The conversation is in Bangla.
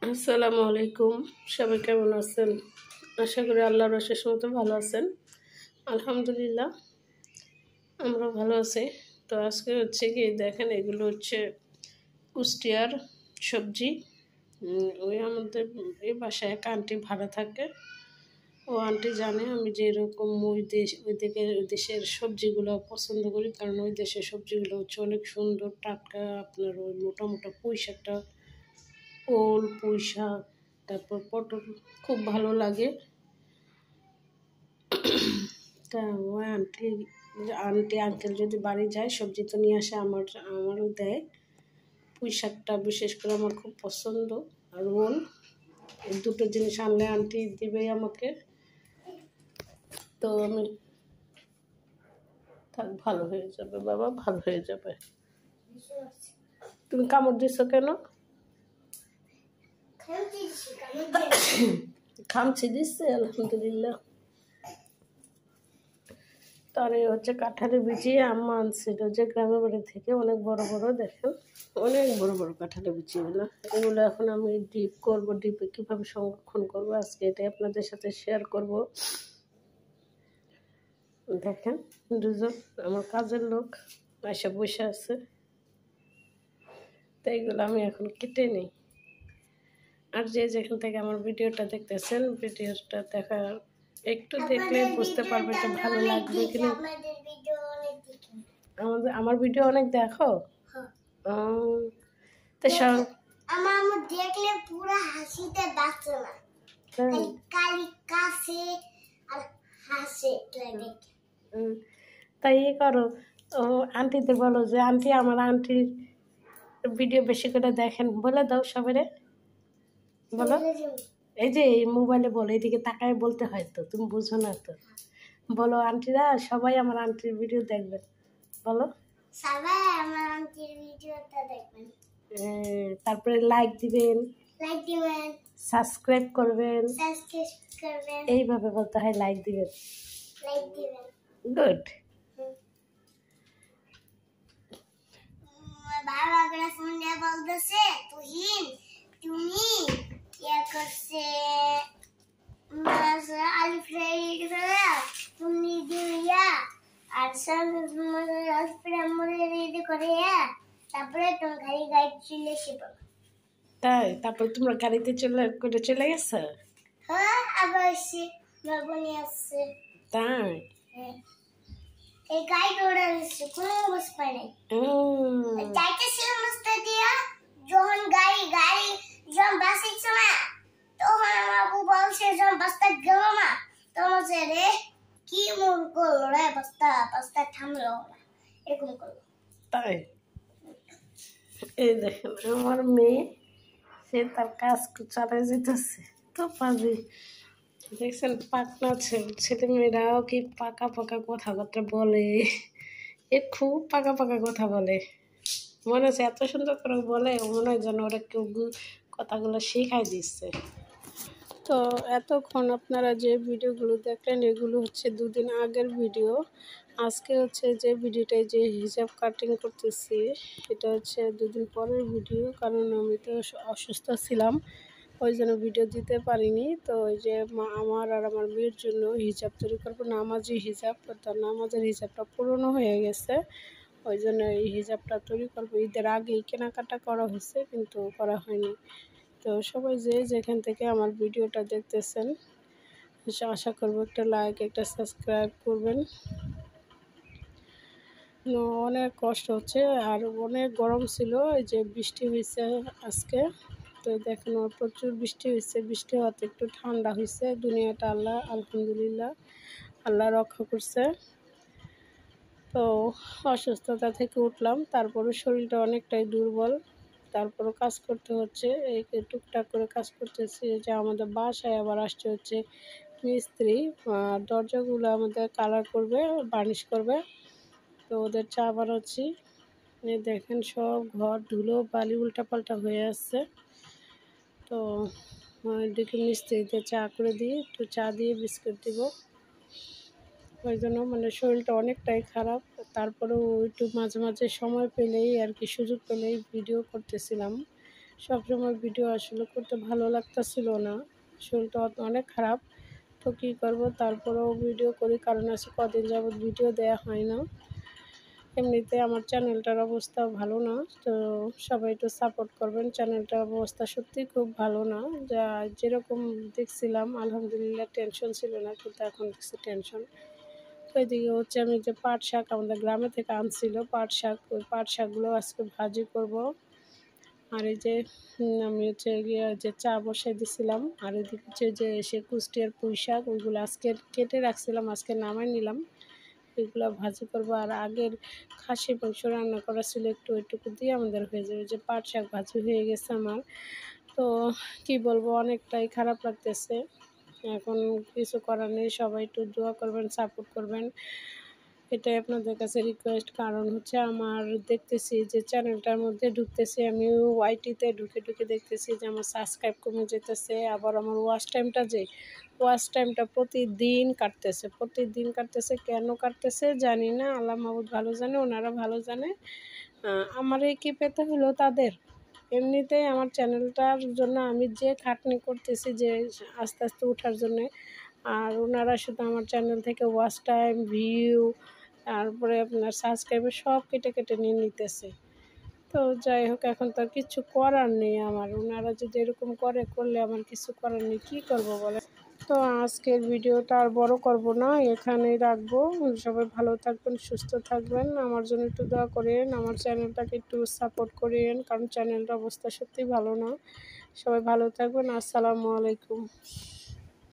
আসসালামু আলাইকুম। সবাই কেমন আছেন? আশা করি আল্লাহর অশেষ মতো ভালো আছেন। আলহামদুলিল্লাহ আমরা ভালো আছি। তো আজকে হচ্ছে কি দেখেন, এগুলো হচ্ছে কুষ্টিয়ার সবজি। ওই আমাদের এই বাসায় এক আন্টি ভাড়া থাকে। ও আন্টি জানে আমি যেরকম ওই দেশের সবজিগুলো পছন্দ করি, কারণ ওই দেশের সবজিগুলো হচ্ছে অনেক সুন্দর টাটকা। আপনার ওই মোটা মোটা পুঁই শাকটা, ওল, পুঁই শাক, তারপর পটল খুব ভালো লাগে। তা ওই আন্টি আঙ্কেল যদি বাড়ি যায় সবজি তো নিয়ে আসে, আমারও দেয়। পুঁই শাকটা বিশেষ করে আমার খুব পছন্দ, আর ওল, এই দুটো জিনিস আনলে আন্টি দিবেই আমাকে। তো আমি থাক, ভালো হয়ে যাবে বাবা, ভালো হয়ে যাবে। তুমি কামড় দিছো কেন? খামচি দিচ্ছে, আলহামদুলিল্লাহ। তার এই হচ্ছে কাঁঠালের বিচি আম্মা আনছিল যে গ্রামের বাড়ি থেকে, অনেক বড় বড়, দেখেন অনেক বড় বড় কাঁঠালের বিচিগুলো। এগুলো এখন আমি ডিপ করব। ডিপে কীভাবে সংরক্ষণ করব আজকে এটাই আপনাদের সাথে শেয়ার করব। দেখেন দুজন আমার কাজের লোক এসে বসে আছে, তো এইগুলো আমি এখন কেটে নিই। আর যে যেখান থেকে আমার ভিডিওটা দেখতেছেন, ভিডিওটা দেখার একটু দেখলে বুঝতে পারবে যে ভালো লাগবে কিনা। আমার ভিডিও অনেক দেখো? তো সব আমার দেখলে পুরো হাসিতে বাঁচে না, কালি কাছে আর হাসে দেখে। তাই করো। ও আন্টিদের বলো যে আন্টি আমার আন্টির ভিডিও বেশি করে দেখেন, বলে দাও সবাইরে, বলো। এই যে এই মোবাইলে বলো, এইদিকে তাকায় বলতে হয়, তো তুমি বুঝো না তো। বলো আন্টিরা সবাই আমার আন্টির ভিডিও দেখবেন, বলো। সবাই আমার আন্টির ভিডিওটা দেখবেন, তারপরে লাইক দিবেন, সাবস্ক্রাইব করবেন। এইভাবে বলতে হয়, লাইক দিবেন। গুড। বাবা করে ফোন দিয়ে বলতেছে, তুহিন তুমি ইয়া করছে আলু ফ্রাই তুমি দিয়া আর সব রেডি করে তারপরে তোমার গাড়ি চলে এসে। তাই তারপর তোমরা গাড়িতে চলে গেছো? হ্যাঁ, আবার এসে বাবনি আসছে। তাই এই গাড়ি দৌড়ে আসছে, কোনো অবস্থা নেই। যাইতেছিলাম রাস্তা দিয়া, যখন গাড়ি যখন বাসিচ্ছে না, তখন আমার আব্বু বলছে যখন বাসটা গেল না, তখন রে কি মন করলো রে, বাসটা থামলো না, এরকম করলো। তাই এই দেখেন আমার মেয়ে, সে তার কাজ চালাই যেতেছে। তো পাবি দেখছেন, পাকনা ছেলে মেয়েরাও কি পাকা পাকা কথাবার্তা বলে। এ খুব পাকা পাকা কথা বলে, মনে হচ্ছে এত সুন্দর করে বলে, মনে হয় যেন ওরা কেউ কথাগুলো শিখাই দিচ্ছে। তো এতক্ষণ আপনারা যে ভিডিওগুলো দেখলেন, এগুলো হচ্ছে দুদিন আগের ভিডিও। আজকে হচ্ছে যে ভিডিওটায় যে হিজাব কাটিং করতেছি, এটা হচ্ছে দুদিন পরের ভিডিও, কারণ আমি তো অসুস্থ ছিলাম, ওই জন্য ভিডিও দিতে পারিনি। তো ওই যে আমার আর আমার মেয়ের জন্য হিজাব তৈরি করবো, নামাজি হিজাব। তো নামাজের হিজাবটা পুরনো হয়ে গেছে, ওই জন্য এই হিজাবটা তৈরি করবো। ঈদের আগেই কেনাকাটা করা হয়েছে, কিন্তু করা হয়নি। তো সবাই যেখান থেকে আমার ভিডিওটা দেখতেছেন, আশা করবো একটা লাইক, একটা সাবস্ক্রাইব করবেন। অনেক কষ্ট হচ্ছে, আর অনেক গরম ছিল। এই যে বৃষ্টি হয়েছে আজকে, তো দেখেন প্রচুর বৃষ্টি হয়েছে। বৃষ্টি হওয়াতে একটু ঠান্ডা হয়েছে। দুনিয়াটা আলহামদুলিল্লাহ আল্লাহ রক্ষা করছে। তো অসুস্থতা থেকে উঠলাম, তারপরে শরীরটা অনেকটাই দুর্বল, তারপরও কাজ করতে হচ্ছে। এই টুকটাক করে কাজ করতেছি। যে আমাদের বাসায় আবার আসছে হচ্ছে মিস্ত্রি, দরজাগুলো আমাদের কালার করবে, বার্নিশ করবে। তো ওদের চা বানাচ্ছি। দেখেন সব ঘর ধুলো বালি উল্টাপাল্টা হয়ে আসছে। তো এদিকে মিস্ত্রিতে চা করে দিই, একটু চা দিয়ে বিস্কুট দিব। ওই জন্য শরীরটা অনেকটাই খারাপ। তারপরেও একটু মাঝে মাঝে সময় পেলেই আর কি, সুযোগ পেলেই ভিডিও করতেছিলাম। সবসময় ভিডিও আসলে করতে ভালো লাগতেছিল না, শরীরটা অনেক খারাপ। তো কী করব, তারপরেও ভিডিও করি, কারণ আছে কদিন যাবৎ ভিডিও দেওয়া হয় না। এমনিতে আমার চ্যানেলটার অবস্থা ভালো না, তো সবাই একটু সাপোর্ট করবেন। চ্যানেলটার অবস্থা সত্যিই খুব ভালো না, যা যেরকম দেখছিলাম আলহামদুলিল্লাহ টেনশন ছিল না, কিন্তু এখন দেখছি টেনশন। তো এদিকে হচ্ছে আমি যে পাট শাক আমাদের গ্রামে থেকে আনছিল পাট শাক, ওই পাট শাকগুলো আজকে ভাজি করব। আর এই যে আমি হচ্ছে গিয়ে যে চা বসাই দিছিলাম, আর এদিকে হচ্ছে যে সে কুষ্টিয়ার পুঁই শাক, ওইগুলো আজকে কেটে রাখছিলাম, আজকে নামাই নিলাম, এগুলো ভাজি করবো। আর আগের খাসি মাংস রান্না করা ছিল একটু, ওইটুকু দিয়ে আমাদের হয়ে যাবে। যে পাট শাক ভাজি হয়ে গেছে আমার। তো কি বলবো, অনেকটাই খারাপ লাগতেছে। এখন কিছু করার নেই, সবাই একটু দোয়া করবেন, সাপোর্ট করবেন, এটাই আপনাদের কাছে রিকোয়েস্ট। কারণ হচ্ছে আমার দেখতেছি যে চ্যানেলটার মধ্যে ঢুকতেছি, আমি ওয়াইটিতে ঢুকে দেখতেছি যে আমার সাবস্ক্রাইব কমে যেতেছে। আবার আমার ওয়াচ টাইমটা প্রতিদিন কাটতেছে। কেন কাটতেছে জানি না, আল্লাহ মাহবুদ ভালো জানে, ওনারা ভালো জানে। আমার এই কি পেতে হলো তাদের। এমনিতেই আমার চ্যানেলটার জন্য আমি যে খাটনি করতেছি, যে আস্তে আস্তে ওঠার জন্যে, আর ওনারা শুধু আমার চ্যানেল থেকে ওয়াচ টাইম, ভিউ, তারপরে আপনার সাবস্ক্রাইবার সব কেটে নিয়ে নিতেছে। তো যাই হোক, এখন তো আর কিছু করার নেই আমার। ওনারা যদি এরকম করলে আমার কিছু করার নেই, কী করবো বলে। তো আজকের ভিডিওটা আর বড় করব না, এখানেই রাখবো। সবাই ভালো থাকবেন, সুস্থ থাকবেন, আমার জন্য একটু দোয়া করেন, আমার চ্যানেলটাকে একটু সাপোর্ট করেন, কারণ চ্যানেলটার অবস্থা সত্যিই ভালো না। সবাই ভালো থাকবেন, আসসালামু আলাইকুম।